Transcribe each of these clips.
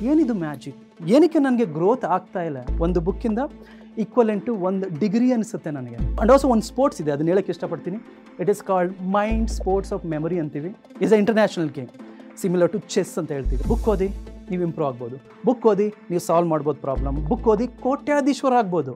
ಏನಿದು ಮ್ಯಾಜಿಕ್? ಏನಕ್ಕೆ ನನಗೆ ಗ್ರೋತ್ ಆಗ್ತಾ ಇಲ್ಲ? ಒಂದು ಬುಕ್ಕಿಂದ ಈಕ್ವಲೆಂಟು ಒಂದು ಡಿಗ್ರಿ ಅನಿಸುತ್ತೆ ನನಗೆ. ಆ್ಯಂಡ್ ಆಲ್ಸೋ ಒಂದು ಸ್ಪೋರ್ಟ್ಸ್ ಇದೆ, ಅದನ್ನ ಹೇಳೋಕ್ಕೆ ಇಷ್ಟಪಡ್ತೀನಿ. It is called mind sports of memory ಅಂತೀವಿ. Is a international game similar to chess ಅಂತ ಹೇಳ್ತೀವಿ. ಬುಕ್ ಓದಿ ನೀವು ಇಂಪ್ರೂವ್ ಆಗ್ಬೋದು, ಬುಕ್ ಓದಿ ನೀವು ಸಾಲ್ವ್ ಮಾಡ್ಬೋದು ಪ್ರಾಬ್ಲಮ್, ಬುಕ್ ಓದಿ ಕೋಟ್ಯಾಧೀಶ್ವರ ಆಗ್ಬೋದು.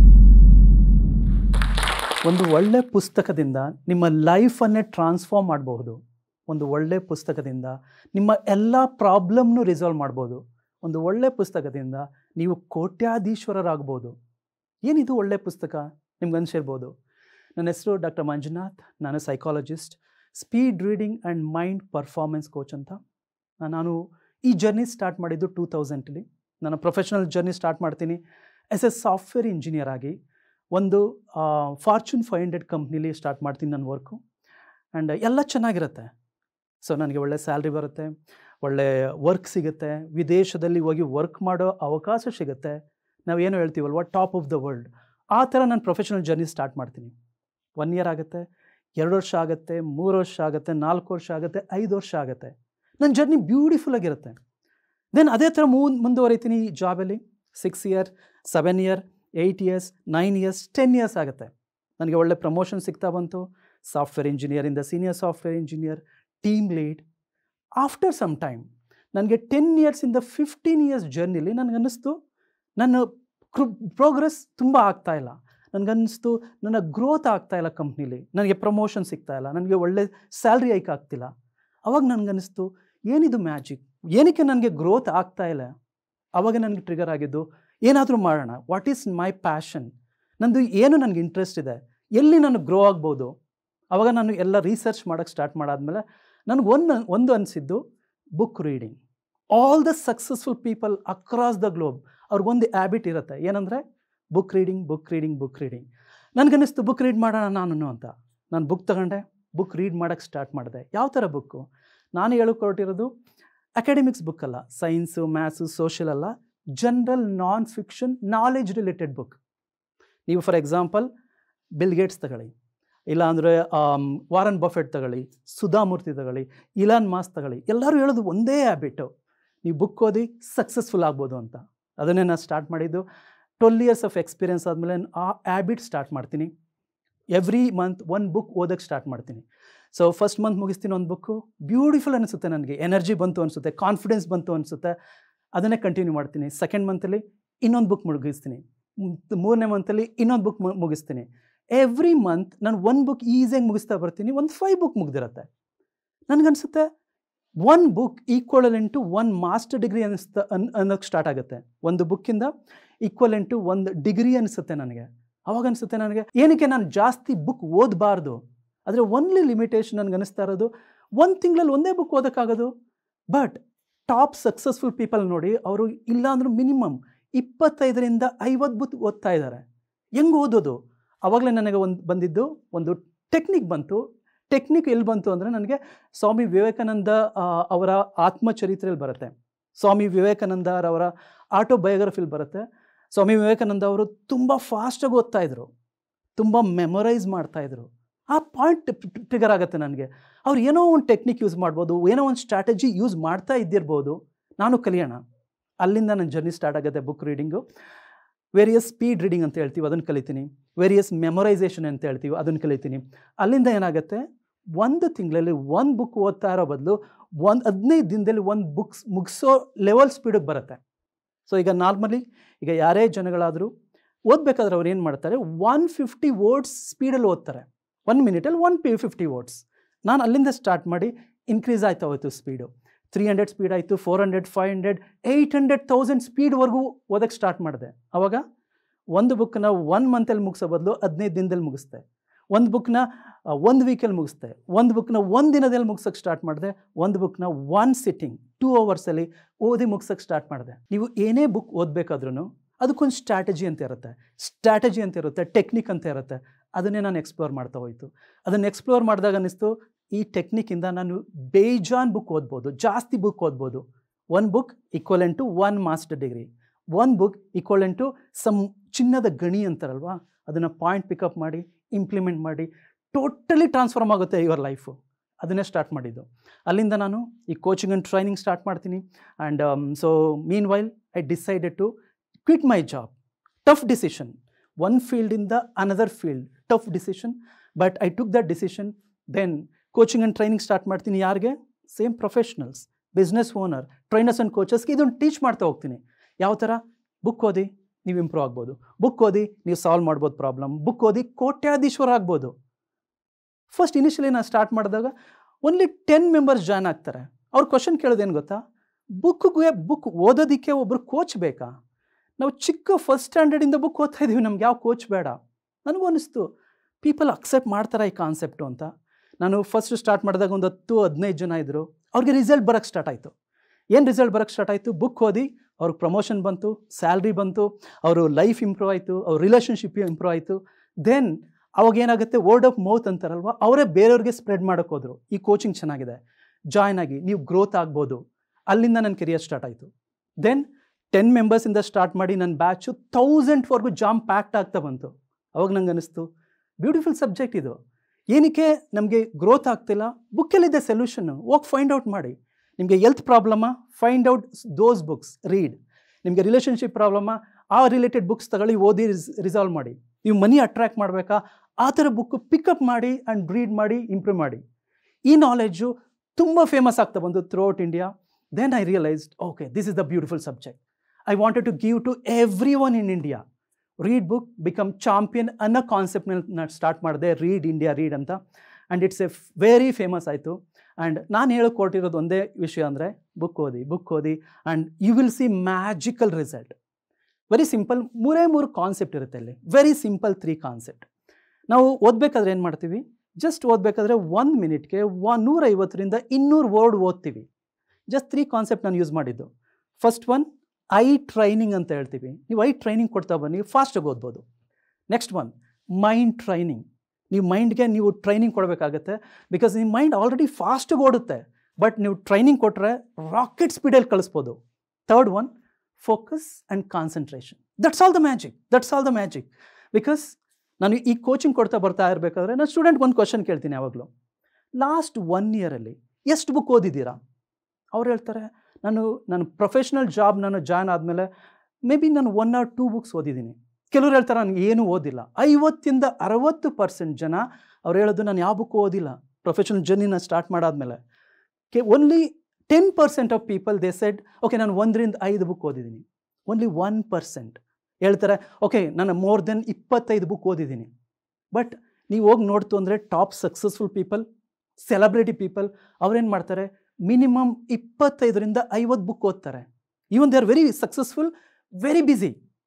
ಒಂದು ಒಳ್ಳೆ ಪುಸ್ತಕದಿಂದ ನಿಮ್ಮ ಲೈಫನ್ನೇ ಟ್ರಾನ್ಸ್ಫಾರ್ಮ್ ಮಾಡಬಹುದು. ಒಂದು ಒಳ್ಳೆ ಪುಸ್ತಕದಿಂದ ನಿಮ್ಮ ಎಲ್ಲ ಪ್ರಾಬ್ಲಮ್ನು ರಿಸಾಲ್ವ್ ಮಾಡ್ಬೋದು. ಒಂದು ಒಳ್ಳೆ ಪುಸ್ತಕದಿಂದ ನೀವು ಕೋಟ್ಯಾಧೀಶ್ವರರಾಗ್ಬೋದು. ಏನಿದು ಒಳ್ಳೆ ಪುಸ್ತಕ ನಿಮ್ಗೆ ಅನಿಸಿರ್ಬೋದು. ನನ್ನ ಹೆಸರು ಡಾಕ್ಟರ್ ಮಂಜುನಾಥ್. ನಾನು psychologist, speed reading and mind performance coach ಅಂತ. ನಾನು ಈ ಜರ್ನಿ ಸ್ಟಾರ್ಟ್ ಮಾಡಿದ್ದು 2000 ನನ್ನ ಪ್ರೊಫೆಷನಲ್ ಜರ್ನಿ ಸ್ಟಾರ್ಟ್ ಮಾಡ್ತೀನಿ ಎಸ್ ಎ ಸಾಫ್ಟ್ವೇರ್ ಇಂಜಿನಿಯರ್ ಆಗಿ. ಒಂದು ಫಾರ್ಚೂನ್ 500 ಕಂಪ್ನಿಲಿ ಸ್ಟಾರ್ಟ್ ಮಾಡ್ತೀನಿ ನನ್ನ ವರ್ಕು. ಆ್ಯಂಡ್ ಎಲ್ಲ ಚೆನ್ನಾಗಿರುತ್ತೆ. ಸೊ ನನಗೆ ಒಳ್ಳೆ ಸ್ಯಾಲ್ರಿ ಬರುತ್ತೆ, ಒಳ್ಳೆ ವರ್ಕ್ ಸಿಗುತ್ತೆ, ವಿದೇಶದಲ್ಲಿ ಹೋಗಿ ವರ್ಕ್ ಮಾಡೋ ಅವಕಾಶ ಸಿಗುತ್ತೆ. ನಾವೇನು ಹೇಳ್ತೀವಲ್ವ, ಟಾಪ್ ಆಫ್ ದ ವರ್ಲ್ಡ್. ಆ ಥರ ನಾನು ಪ್ರೊಫೆಷನಲ್ ಜರ್ನಿ ಸ್ಟಾರ್ಟ್ ಮಾಡ್ತೀನಿ. 1 ಇಯರ್ ಆಗುತ್ತೆ, 2 ವರ್ಷ ಆಗುತ್ತೆ, 3 ವರ್ಷ ಆಗುತ್ತೆ, 4 ವರ್ಷ ಆಗುತ್ತೆ, 5 ವರ್ಷ ಆಗುತ್ತೆ. ನನ್ನ ಜರ್ನಿ ಬ್ಯೂಟಿಫುಲ್ ಆಗಿರುತ್ತೆ. ದೆನ್ ಅದೇ ಥರ ಮುಂದುವರಿತೀನಿ ಈ ಜಾಬಲ್ಲಿ. 6 year, 7 year, 8 years, 9 years, 10 years ಆಗುತ್ತೆ. ನನಗೆ ಒಳ್ಳೆ ಪ್ರಮೋಷನ್ ಸಿಗ್ತಾ ಬಂತು. ಸಾಫ್ಟ್ವೇರ್ ಇಂಜಿನಿಯರಿಂದ senior software engineer, team lead. After some time ನನಗೆ 10 ಇಯರ್ಸಿಂದ 15 ಇಯರ್ಸ್ ಜರ್ನಿಲಿ ನನಗನ್ನಿಸ್ತು ನನ್ನ ಪ್ರೋಗ್ರೆಸ್ ತುಂಬ ಆಗ್ತಾಯಿಲ್ಲ. ನನಗನ್ನಿಸ್ತು ನನ್ನ ಗ್ರೋತ್ ಆಗ್ತಾಯಿಲ್ಲ ಕಂಪ್ನೀಲಿ, ನನಗೆ ಪ್ರಮೋಷನ್ ಸಿಗ್ತಾಯಿಲ್ಲ, ನನಗೆ ಒಳ್ಳೆ ಸ್ಯಾಲ್ರಿ ಹೈಕ್ ಆಗ್ತಿಲ್ಲ. ಅವಾಗ ನನಗನ್ನಿಸ್ತು ಏನಿದು ಮ್ಯಾಜಿಕ್? ಏನಕ್ಕೆ ನನಗೆ ಗ್ರೋತ್ ಆಗ್ತಾಯಿಲ್ಲ? ಆವಾಗ ನನಗೆ ಟ್ರಿಗರ್ ಆಗಿದ್ದು, ಏನಾದರೂ ಮಾಡೋಣ. What is my passion? ನಂದು ಏನು ನನಗೆ ಇಂಟ್ರೆಸ್ಟ್ ಇದೆ, ಎಲ್ಲಿ ನಾನು ಗ್ರೋ ಆಗ್ಬೋದು? ಆವಾಗ ನಾನು ಎಲ್ಲ ರಿಸರ್ಚ್ ಮಾಡೋಕ್ಕೆ ಸ್ಟಾರ್ಟ್ ಮಾಡಾದ್ಮೇಲೆ ನನಗೆ ಒಂದು ಅನಿಸಿದ್ದು book reading. All the successful people across the globe ಅವ್ರಿಗೊಂದು ಹ್ಯಾಬಿಟ್ ಇರುತ್ತೆ, ಏನಂದರೆ book reading, book reading, book reading. ನನಗನ್ನಿಸ್ತು ಬುಕ್ ರೀಡ್ ಮಾಡೋಣ ನಾನು ಅಂತ. ನಾನು ಬುಕ್ ತಗೊಂಡೆ, ಬುಕ್ ರೀಡ್ ಮಾಡೋಕ್ಕೆ ಸ್ಟಾರ್ಟ್ ಮಾಡಿದೆ. ಯಾವ ಥರ ಬುಕ್ಕು? ನಾನು ಹೇಳ್ಕೊಟ್ಟಿರೋದು ಅಕಾಡೆಮಿಕ್ಸ್ ಬುಕ್ ಅಲ್ಲ, ಸೈನ್ಸು, ಮ್ಯಾಥ್ಸು, ಸೋಷಿಯಲ್ ಅಲ್ಲ, general non fiction knowledge related book. ನೀವು ಫಾರ್ ಎಕ್ಸಾಂಪಲ್ ಬಿಲ್ ಗೇಟ್ಸ್ ತಗೊಳ್ಳಿ, ಇಲ್ಲಾಂದರೆ ವಾರನ್ ಬಫೆಟ್ ತಗೊಳ್ಳಿ, ಸುಧಾಮೂರ್ತಿ ತಗೊಳ್ಳಿ, ಇಲಾನ್ ಮಾಸ್ ತಗೊಳ್ಳಿ. ಎಲ್ಲರೂ ಹೇಳೋದು ಒಂದೇ ಹ್ಯಾಬಿಟ್ಟು, ನೀವು ಬುಕ್ ಓದಿ ಸಕ್ಸಸ್ಫುಲ್ ಆಗ್ಬೋದು ಅಂತ. ಅದನ್ನೇ ನಾನು ಸ್ಟಾರ್ಟ್ ಮಾಡಿದ್ದು. 12 ಇಯರ್ಸ್ ಆಫ್ ಎಕ್ಸ್ಪೀರಿಯನ್ಸ್ ಆದಮೇಲೆ ಆ ಹ್ಯಾಬಿಟ್ ಸ್ಟಾರ್ಟ್ ಮಾಡ್ತೀನಿ. ಎವ್ರಿ ಮಂತ್ 1 ಬುಕ್ ಓದೋಕ್ಕೆ ಸ್ಟಾರ್ಟ್ ಮಾಡ್ತೀನಿ. ಸೊ ಫಸ್ಟ್ ಮಂತ್ ಮುಗಿಸ್ತೀನಿ ಒಂದು ಬುಕ್ಕು, ಬ್ಯೂಟಿಫುಲ್ ಅನಿಸುತ್ತೆ, ನನಗೆ ಎನರ್ಜಿ ಬಂತು ಅನಿಸುತ್ತೆ, ಕಾನ್ಫಿಡೆನ್ಸ್ ಬಂತು ಅನಿಸುತ್ತೆ, ಅದನ್ನೇ ಕಂಟಿನ್ಯೂ ಮಾಡ್ತೀನಿ. ಸೆಕೆಂಡ್ ಮಂತಲ್ಲಿ ಇನ್ನೊಂದು ಬುಕ್ ಮುಗಿಸ್ತೀನಿ, 3ನೇ ಮಂತಲ್ಲಿ ಇನ್ನೊಂದು ಬುಕ್ ಮುಗಿಸ್ತೀನಿ. ಎವ್ರಿ ಮಂತ್ ನಾನು 1 ಬುಕ್ ಈಸಿಯಾಗಿ ಮುಗಿಸ್ತಾ ಬರ್ತೀನಿ. ಒಂದು 5 ಬುಕ್ ಮುಗ್ದಿರುತ್ತೆ. ನನಗನ್ಸುತ್ತೆ 1 ಬುಕ್ ಈಕ್ವಲೆಂಟು 1 ಮಾಸ್ಟರ್ ಡಿಗ್ರಿ ಅನ್ನೋಕ್ಕೆ ಸ್ಟಾರ್ಟ್ ಆಗುತ್ತೆ. ಒಂದು ಬುಕ್ಕಿಂದ ಈಕ್ವಲೆಂಟು 1 ಡಿಗ್ರಿ ಅನಿಸುತ್ತೆ ನನಗೆ. ಅವಾಗ ಅನಿಸುತ್ತೆ ನನಗೆ ಏನಕ್ಕೆ ನಾನು ಜಾಸ್ತಿ ಬುಕ್ ಓದಬಾರ್ದು. ಆದರೆ ಒನ್ಲಿ ಲಿಮಿಟೇಷನ್ ನನಗೆ ಅನಿಸ್ತಾ ಇರೋದು, 1 ತಿಂಗಳಲ್ಲಿ ಒಂದೇ ಬುಕ್ ಓದೋಕ್ಕಾಗೋದು. ಬಟ್ ಟಾಪ್ ಸಕ್ಸಸ್ಫುಲ್ ಪೀಪಲ್ ನೋಡಿ, ಅವರು ಇಲ್ಲಾಂದ್ರೂ ಮಿನಿಮಮ್ 25ರಿಂದ 50 ಬುಕ್ ಓದ್ತಾ ಇದ್ದಾರೆ. ಹೆಂಗೆ ಓದೋದು? ಆವಾಗಲೇ ನನಗೆ ಬಂದಿದ್ದು ಒಂದು ಟೆಕ್ನಿಕ್ ಬಂತು. ಟೆಕ್ನಿಕ್ ಎಲ್ಲಿ ಬಂತು ಅಂದರೆ, ನನಗೆ ಸ್ವಾಮಿ ವಿವೇಕಾನಂದ ಅವರ ಆತ್ಮಚರಿತ್ರೆಯಲ್ಲಿ ಬರುತ್ತೆ, ಸ್ವಾಮಿ ವಿವೇಕಾನಂದ ಅವರ ಆಟೋಬಯೋಗ್ರಫಿಲಿ ಬರುತ್ತೆ. ಸ್ವಾಮಿ ವಿವೇಕಾನಂದ ಅವರು ತುಂಬ ಫಾಸ್ಟಾಗಿ ಓದ್ತಾಯಿದ್ರು, ತುಂಬ ಮೆಮೊರೈಸ್ ಮಾಡ್ತಾಯಿದ್ರು. ಆ ಪಾಯಿಂಟ್ ಟ್ರಿಗರ್ ಆಗುತ್ತೆ ನನಗೆ. ಅವ್ರು ಏನೋ ಒಂದು ಟೆಕ್ನಿಕ್ ಯೂಸ್ ಮಾಡ್ಬೋದು, ಏನೋ ಒಂದು ಸ್ಟ್ರಾಟಜಿ ಯೂಸ್ ಮಾಡ್ತಾ ಇದ್ದಿರ್ಬೋದು, ನಾನು ಕಲಿಯೋಣ. ಅಲ್ಲಿಂದ ನನ್ನ ಜರ್ನಿ ಸ್ಟಾರ್ಟ್ ಆಗುತ್ತೆ book reading. Various speed reading ಅಂತ ಹೇಳ್ತೀವಿ, ಅದನ್ನು ಕಲಿತೀನಿ. ವೇರಿಯಸ್ ಮೆಮೊರೈಸೇಷನ್ ಅಂತ ಹೇಳ್ತೀವಿ, ಅದನ್ನು ಕಲಿತೀನಿ. ಅಲ್ಲಿಂದ ಏನಾಗುತ್ತೆ, 1 ತಿಂಗಳಲ್ಲಿ 1 ಬುಕ್ ಓದ್ತಾ ಇರೋ ಬದಲು 15 ದಿನದಲ್ಲಿ 1 ಬುಕ್ಸ್ ಮುಗಿಸೋ ಲೆವೆಲ್ ಸ್ಪೀಡಿಗೆ ಬರುತ್ತೆ. ಸೊ ಈಗ ನಾರ್ಮಲಿ ಈಗ ಯಾರೇ ಜನಗಳಾದರೂ ಓದಬೇಕಾದ್ರೆ ಅವ್ರು ಏನು ಮಾಡ್ತಾರೆ, 150 ವರ್ಡ್ಸ್ ಸ್ಪೀಡಲ್ಲಿ ಓದ್ತಾರೆ. 1 ಮಿನಿಟಲ್ಲಿ 150 ವರ್ಡ್ಸ್. ನಾನು ಅಲ್ಲಿಂದ ಸ್ಟಾರ್ಟ್ ಮಾಡಿ ಇನ್ಕ್ರೀಸ್ ಆಯ್ತಾ ಹೋಯ್ತು ಸ್ಪೀಡು. 300 ಸ್ಪೀಡ್ ಆಯಿತು, 400, 500, 800,000 ಸ್ಪೀಡ್ವರೆಗೂ ಓದೋಕ್ಕೆ ಸ್ಟಾರ್ಟ್ ಮಾಡಿದೆ. ಆವಾಗ ಒಂದು ಬುಕ್ನ 1 ಮಂತಲ್ಲಿ ಮುಗಿಸೋ ಬದಲು 15 ದಿನದಲ್ಲಿ ಮುಗಿಸ್ದೆ. ಒಂದು ಬುಕ್ನ 1 ವೀಕಲ್ಲಿ ಮುಗಿಸ್ದೆ. ಒಂದು ಬುಕ್ನ 1 ದಿನದಲ್ಲಿ ಮುಗಿಸೋಕ್ಕೆ ಸ್ಟಾರ್ಟ್ ಮಾಡಿದೆ. ಒಂದು ಬುಕ್ನ 1 ಸಿಟ್ಟಿಂಗ್ 2 ಅವರ್ಸಲ್ಲಿ ಓದಿ ಮುಗಿಸೋಕ್ಕೆ ಸ್ಟಾರ್ಟ್ ಮಾಡಿದೆ. ನೀವು ಏನೇ ಬುಕ್ ಓದಬೇಕಾದ್ರೂ ಅದಕ್ಕೊಂದು ಸ್ಟ್ರಾಟಜಿ ಅಂತ ಇರುತ್ತೆ, ಟೆಕ್ನಿಕ್ ಅಂತ ಇರುತ್ತೆ. ಅದನ್ನೇ ನಾನು ಎಕ್ಸ್ಪ್ಲೋರ್ ಮಾಡ್ತಾ ಹೋಯಿತು. ಅದನ್ನು ಎಕ್ಸ್ಪ್ಲೋರ್ ಮಾಡಿದಾಗ ಅನ್ನಿಸ್ತು, ಈ ಟೆಕ್ನಿಕ್ಕಿಂದ ನಾನು ಬೇಜಾನ್ ಬುಕ್ ಓದ್ಬೋದು, ಜಾಸ್ತಿ ಬುಕ್ ಓದ್ಬೋದು. 1 book equivalent 1 master degree, 1 book equivalent some ಚಿನ್ನದ ಗಣಿ ಅಂತಾರಲ್ವಾ, ಅದನ್ನು ಪಾಯಿಂಟ್ ಪಿಕಪ್ ಮಾಡಿ ಇಂಪ್ಲಿಮೆಂಟ್ ಮಾಡಿ ಟೋಟಲಿ ಟ್ರಾನ್ಸ್ಫಾರ್ಮ್ ಆಗುತ್ತೆ ಯುವರ್ ಲೈಫು. ಅದನ್ನೇ ಸ್ಟಾರ್ಟ್ ಮಾಡಿದ್ದು. ಅಲ್ಲಿಂದ ನಾನು ಈ ಕೋಚಿಂಗ್ ಆ್ಯಂಡ್ ಟ್ರೈನಿಂಗ್ ಸ್ಟಾರ್ಟ್ ಮಾಡ್ತೀನಿ. And so meanwhile I decided to quit my job. Tough decision, one ಫೀಲ್ಡಿಂದ another field, tough decision, but I took that decision. Then coaching and training start ಮಾಡ್ತೀನಿ. ಯಾರಿಗೆ? Same professionals, business owner, trainers and ಕೋಚಸ್ಗೆ ಇದನ್ನು teach ಮಾಡ್ತಾ ಹೋಗ್ತೀನಿ. ಯಾವ ಥರ? Book ಓದಿ ನೀವು ಇಂಪ್ರೂವ್ ಆಗ್ಬೋದು, ಬುಕ್ ಓದಿ ನೀವು ಸಾಲ್ವ್ ಮಾಡ್ಬೋದು ಪ್ರಾಬ್ಲಮ್, ಬುಕ್ ಓದಿ ಕೋಟ್ಯಾಧೀಶ್ವರ ಆಗ್ಬೋದು. ಫಸ್ಟ್ ಇನಿಷಿಯಲಿ ನಾನು ಸ್ಟಾರ್ಟ್ ಮಾಡಿದಾಗ ಓನ್ಲಿ 10 ಮೆಂಬರ್ಸ್ ಜಾಯ್ನ್ ಆಗ್ತಾರೆ. ಅವ್ರು ಕ್ವಶನ್ ಕೇಳೋದೇನು ಗೊತ್ತಾ? ಬುಕ್ ಓದೋದಕ್ಕೆ ಒಬ್ಬರು ಕೋಚ್ ಬೇಕಾ? ನಾವು ಚಿಕ್ಕ ಫಸ್ಟ್ ಸ್ಟ್ಯಾಂಡರ್ಡಿಂದ ಬುಕ್ ಓದ್ತಾ ಇದ್ದೀವಿ, ನಮ್ಗೆ ಯಾವ ಕೋಚ್ ಬೇಡ. ನನಗೂ ಅನ್ನಿಸ್ತು ಪೀಪಲ್ ಅಕ್ಸೆಪ್ಟ್ ಮಾಡ್ತಾರೆ ಈ ಕಾನ್ಸೆಪ್ಟು ಅಂತ. ನಾನು ಫಸ್ಟ್ ಸ್ಟಾರ್ಟ್ ಮಾಡಿದಾಗ ಒಂದು 10-15 ಜನ ಇದ್ದರು. ಅವ್ರಿಗೆ ರಿಸಲ್ಟ್ ಬರೋಕ್ಕೆ ಸ್ಟಾರ್ಟ್ ಆಯಿತು. ಏನು ರಿಸಲ್ಟ್ ಬರೋಕ್ಕೆ ಸ್ಟಾರ್ಟ್ ಆಯಿತು? ಬುಕ್ ಓದಿ ಅವ್ರಿಗೆ ಪ್ರಮೋಷನ್ ಬಂತು, ಸ್ಯಾಲ್ರಿ ಬಂತು, ಅವರು ಲೈಫ್ ಇಂಪ್ರೂವ್ ಆಯಿತು, ಅವ್ರ ರಿಲೇಷನ್ಶಿಪ್ ಇಂಪ್ರೂವ್ ಆಯಿತು. ದೆನ್ ಅವಾಗ ಏನಾಗುತ್ತೆ, ವರ್ಡ್ ಆಫ್ ಮೌತ್ ಅಂತಾರಲ್ವ, ಅವರೇ ಬೇರೆಯವ್ರಿಗೆ ಸ್ಪ್ರೆಡ್ ಮಾಡೋಕ್ಕೆ ಹೋದರು. ಈ ಕೋಚಿಂಗ್ ಚೆನ್ನಾಗಿದೆ, ಜಾಯ್ನ್ ಆಗಿ ನೀವು ಗ್ರೋತ್ ಆಗ್ಬೋದು. ಅಲ್ಲಿಂದ ನನ್ನ ಕೆರಿಯರ್ ಸ್ಟಾರ್ಟ್ ಆಯಿತು. ದೆನ್ 10 ಮೆಂಬರ್ಸಿಂದ ಸ್ಟಾರ್ಟ್ ಮಾಡಿ ನನ್ನ ಬ್ಯಾಚು 1000ವರೆಗೂ ಜಾಮ್ ಪ್ಯಾಕ್ಟ್ ಆಗ್ತಾ ಬಂತು. ಅವಾಗ ನಂಗೆ ಅನ್ನಿಸ್ತು ಬ್ಯೂಟಿಫುಲ್ ಸಬ್ಜೆಕ್ಟ್ ಇದು. ಏನಕ್ಕೆ ನಮಗೆ ಗ್ರೋತ್ ಆಗ್ತಿಲ್ಲ? ಬುಕ್ಕಲ್ಲಿದೆ ಸೊಲ್ಯೂಷನ್ನು, ಹೋಗಿ ಫೈಂಡ್ ಔಟ್ ಮಾಡಿ. ನಿಮಗೆ ಹೆಲ್ತ್ ಪ್ರಾಬ್ಲಮಾ? Find out those books, read. ನಿಮಗೆ ರಿಲೇಷನ್ಶಿಪ್ ಪ್ರಾಬ್ಲಮಾ? ಆ ರಿಲೇಟೆಡ್ ಬುಕ್ಸ್ ತಗೊಳ್ಳಿ, ಓದಿ ರಿಸಾಲ್ವ್ ಮಾಡಿ. ನೀವು ಮನಿ ಅಟ್ರ್ಯಾಕ್ಟ್ ಮಾಡಬೇಕಾ? ಆ ಥರ ಬುಕ್ಕು ಪಿಕಪ್ ಮಾಡಿ ಆ್ಯಂಡ್ ರೀಡ್ ಮಾಡಿ ಇಂಪ್ರೂವ್ ಮಾಡಿ. ಈ ನಾಲೆಡ್ಜು ತುಂಬ ಫೇಮಸ್ ಆಗ್ತಾ ಬಂದು throughout India. Then I realised okay, this is the beautiful subject. I wanted to give to everyone in India. Read book become champion ಅನ್ನೋ ಕಾನ್ಸೆಪ್ಟ್ನಲ್ಲಿ ನಾನು ಸ್ಟಾರ್ಟ್ ಮಾಡಿದೆ, ರೀಡ್ ಇಂಡಿಯಾ ರೀಡ್ ಅಂತ. And it's a very famous ಆಯಿತು. And ನಾನು ಹೇಳೋಕೆ ಕೊಟ್ಟಿರೋದು ಒಂದೇ ವಿಷಯ ಅಂದರೆ ಬುಕ್ ಓದಿ and you will C magical result. Very simple, 3 concept ಇರುತ್ತೆ ಅಲ್ಲಿ. Very simple 3 concept. ನಾವು ಓದಬೇಕಾದ್ರೆ ಏನು ಮಾಡ್ತೀವಿ? ಜಸ್ಟ್ ಓದಬೇಕಾದ್ರೆ 1 ಮಿನಿಟ್ಗೆ 150ರಿಂದ 200 ವರ್ಡ್ ಓದ್ತೀವಿ. ಜಸ್ಟ್ 3 ಕಾನ್ಸೆಪ್ಟ್ ನಾನು ಯೂಸ್ ಮಾಡಿದ್ದು. ಫಸ್ಟ್ ಒನ್ ಐ ಟ್ರೈನಿಂಗ್ ಅಂತ ಹೇಳ್ತೀವಿ. ನೀವು ಐ ಟ್ರೈನಿಂಗ್ ಕೊಡ್ತಾ ಬನ್ನಿ, ಫಾಸ್ಟಾಗಿ ಓದ್ಬೋದು. Next one mind training. ನೀವು ಮೈಂಡ್ಗೆ ನೀವು ಟ್ರೈನಿಂಗ್ ಕೊಡಬೇಕಾಗತ್ತೆ. ಬಿಕಾಸ್ ನಿಮ್ಮ ಮೈಂಡ್ ಆಲ್ರೆಡಿ ಫಾಸ್ಟಾಗಿ ಓಡುತ್ತೆ, ಬಟ್ ನೀವು ಟ್ರೈನಿಂಗ್ ಕೊಟ್ಟರೆ ರಾಕೆಟ್ ಸ್ಪೀಡಲ್ಲಿ ಕಳಿಸ್ಬೋದು. Third one focus and concentration. That's all the magic. Because ನಾನು ಈ ಕೋಚಿಂಗ್ ಕೊಡ್ತಾ ಬರ್ತಾ ಇರಬೇಕಾದ್ರೆ ನಾನು ಸ್ಟೂಡೆಂಟ್ಗೆ ಒಂದು ಕ್ವಶನ್ ಕೇಳ್ತೀನಿ ಯಾವಾಗಲೂ, ಲಾಸ್ಟ್ 1 ಇಯರಲ್ಲಿ ಎಷ್ಟು ಬುಕ್ ಓದಿದ್ದೀರಾ? ಅವ್ರು ಹೇಳ್ತಾರೆ, ನಾನು ಪ್ರೊಫೆಷ್ನಲ್ ಜಾಬ್ ನಾನು ಜಾಯ್ನ್ ಆದಮೇಲೆ ಮೇ ಬಿ ನಾನು 1 or 2 ಬುಕ್ಸ್ ಓದಿದ್ದೀನಿ. ಕೆಲವ್ರು ಹೇಳ್ತಾರೆ ನನಗೆ ಏನೂ ಓದಿಲ್ಲ. 50ರಿಂದ 60% ಜನ ಅವ್ರು ಹೇಳೋದು ನಾನು ಯಾವ ಬುಕ್ ಓದಿಲ್ಲ ಪ್ರೊಫೆಷನಲ್ ಜರ್ನಿನ ಸ್ಟಾರ್ಟ್ ಮಾಡಾದ್ಮೇಲೆ. Only 10% of people they said okay ನಾನು 1ರಿಂದ 5 ಬುಕ್ ಓದಿದ್ದೀನಿ. ಓನ್ಲಿ 1% ಹೇಳ್ತಾರೆ ಓಕೆ ನಾನು ಮೋರ್ ದೆನ್ 25 ಬುಕ್ ಓದಿದ್ದೀನಿ. ಬಟ್ ನೀವು ಹೋಗಿ ನೋಡ್ತು ಅಂದರೆ top successful people, celebrity people ಅವ್ರೇನು ಮಾಡ್ತಾರೆ? ಮಿನಿಮಮ್ 25ರಿಂದ 50 ಬುಕ್ ಓದ್ತಾರೆ. Even they are very successful, very busy.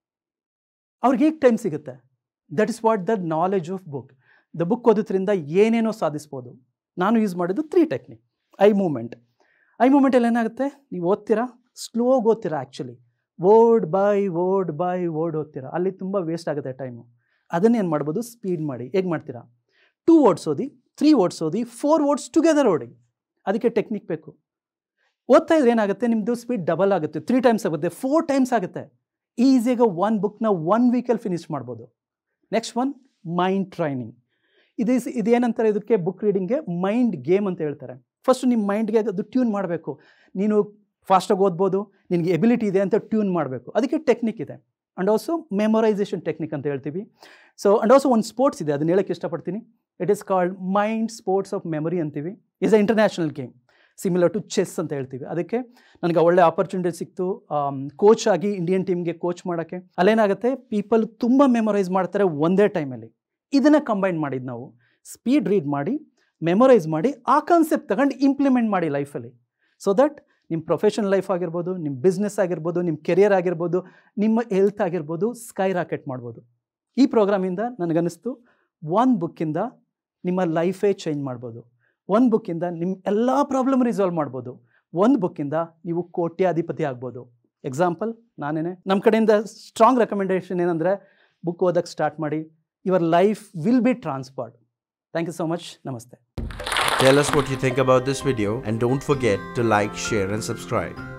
ಅವ್ರಿಗೆ ಹೇಗೆ ಟೈಮ್ ಸಿಗುತ್ತೆ? That is what the knowledge of book. The book ಓದೋದ್ರಿಂದ ಏನೇನೋ ಸಾಧಿಸ್ಬೋದು. ನಾನು ಯೂಸ್ ಮಾಡಿದ್ದು 3 ಟೆಕ್ನಿಕ್. ಐ ಮೂಮೆಂಟಲ್ಲಿ ಏನಾಗುತ್ತೆ, ನೀವು ಓದ್ತೀರಾ, ಸ್ಲೋಗಿ ಓದ್ತೀರಾ. ಆ್ಯಕ್ಚುಲಿ ವರ್ಡ್ ಬೈ ವರ್ಡ್ ಓದ್ತೀರಾ, ಅಲ್ಲಿ ತುಂಬ ವೇಸ್ಟ್ ಆಗುತ್ತೆ ಟೈಮು. ಅದನ್ನೇನು ಮಾಡ್ಬೋದು? ಸ್ಪೀಡ್ ಮಾಡಿ. ಹೇಗೆ ಮಾಡ್ತೀರಾ? 2 ವರ್ಡ್ಸ್ ಓದಿ, 3 ವರ್ಡ್ಸ್ ಓದಿ, 4 ವರ್ಡ್ಸ್ ಟುಗೆದರ್ ಓಡಿ. ಅದಕ್ಕೆ ಟೆಕ್ನಿಕ್ ಬೇಕು. ಓದ್ತಾ ಇದ್ರೆ ಏನಾಗುತ್ತೆ, ನಿಮ್ಮದು ಸ್ಪೀಡ್ ಡಬಲ್ ಆಗುತ್ತೆ, 3 ಟೈಮ್ಸ್ ಆಗುತ್ತೆ, 4 ಟೈಮ್ಸ್ ಆಗುತ್ತೆ. ಈಸಿಯಾಗಿ 1 ಬುಕ್ನ 1 ವೀಕಲ್ಲಿ ಫಿನಿಷ್ ಮಾಡ್ಬೋದು. Next one mind training. ಇದೇನಂತಾರೆ ಇದಕ್ಕೆ? ಬುಕ್ ರೀಡಿಂಗ್ಗೆ ಮೈಂಡ್ ಗೇಮ್ ಅಂತ ಹೇಳ್ತಾರೆ. ಫಸ್ಟು ನಿಮ್ಮ ಮೈಂಡ್ಗೆ ಅದು ಟ್ಯೂನ್ ಮಾಡಬೇಕು. ನೀನು ಫಾಸ್ಟಾಗಿ ಓದ್ಬೋದು, ನಿನಗೆ ಎಬಿಲಿಟಿ ಇದೆ ಅಂತ ಟ್ಯೂನ್ ಮಾಡಬೇಕು. ಅದಕ್ಕೆ ಟೆಕ್ನಿಕ್ ಇದೆ. ಆ್ಯಂಡ್ ಆಲ್ಸೋ ಮೆಮೊರೈಸೇಷನ್ ಟೆಕ್ನಿಕ್ ಅಂತ ಹೇಳ್ತೀವಿ. ಸೊ ಆ್ಯಂಡ್ ಆಲ್ಸೋ ಒಂದು ಸ್ಪೋರ್ಟ್ಸ್ ಇದೆ, ಅದನ್ನ ಹೇಳೋಕ್ಕೆ ಇಷ್ಟಪಡ್ತೀನಿ. It is called mind sports of memory ಅಂತೀವಿ. Is a international game, similar to chess ಅಂತ ಹೇಳ್ತೀವಿ. ಅದಕ್ಕೆ ನನಗೆ ಒಳ್ಳೆ ಆಪರ್ಚುನಿಟಿ ಸಿಕ್ತು ಕೋಚ್ ಆಗಿ ಇಂಡಿಯನ್ ಟೀಮ್ಗೆ ಕೋಚ್ ಮಾಡೋಕ್ಕೆ. ಅಲ್ಲೇನಾಗುತ್ತೆ, ಪೀಪಲ್ ತುಂಬ ಮೆಮೊರೈಸ್ ಮಾಡ್ತಾರೆ ಒಂದೇ ಟೈಮಲ್ಲಿ. ಇದನ್ನು ಕಂಬೈನ್ ಮಾಡಿದ್ದು ನಾವು. ಸ್ಪೀಡ್ ರೀಡ್ ಮಾಡಿ, ಮೆಮೊರೈಸ್ ಮಾಡಿ, ಆ ಕಾನ್ಸೆಪ್ಟ್ ತಗೊಂಡು ಇಂಪ್ಲಿಮೆಂಟ್ ಮಾಡಿ ಲೈಫಲ್ಲಿ. ಸೊ ದಟ್ ನಿಮ್ಮ ಪ್ರೊಫೆಷನಲ್ ಲೈಫ್ ಆಗಿರ್ಬೋದು, ನಿಮ್ಮ ಬಿಸ್ನೆಸ್ ಆಗಿರ್ಬೋದು, ನಿಮ್ಮ ಕೆರಿಯರ್ ಆಗಿರ್ಬೋದು, ನಿಮ್ಮ ಹೆಲ್ತ್ ಆಗಿರ್ಬೋದು, ಸ್ಕೈ ರಾಕೆಟ್ ಮಾಡ್ಬೋದು. ಈ ಪ್ರೋಗ್ರಾಮಿಂದ ನನಗನ್ನಿಸ್ತು 1 ಬುಕ್ಕಿಂದ ನಿಮ್ಮ ಲೈಫೇ ಚೇಂಜ್ ಮಾಡ್ಬೋದು. 1 ಬುಕ್ಕಿಂದ ನಿಮ್ಮ ಎಲ್ಲ ಪ್ರಾಬ್ಲಮ್ ರಿಸಾಲ್ವ್ ಮಾಡ್ಬೋದು. 1 ಬುಕ್ಕಿಂದ ನೀವು ಕೋಟ್ಯಾಧಿಪತಿ ಆಗ್ಬೋದು. ಎಕ್ಸಾಂಪಲ್ ನಾನೇನೆ. ನಮ್ಮ ಕಡೆಯಿಂದ ಸ್ಟ್ರಾಂಗ್ ರೆಕಮೆಂಡೇಷನ್ ಏನಂದರೆ, ಬುಕ್ ಓದಕ್ಕೆ ಸ್ಟಾರ್ಟ್ ಮಾಡಿ. Your life will be transferred. Thank you so much. Namaste. Tell us what you think about this video and don't forget to like, share and subscribe.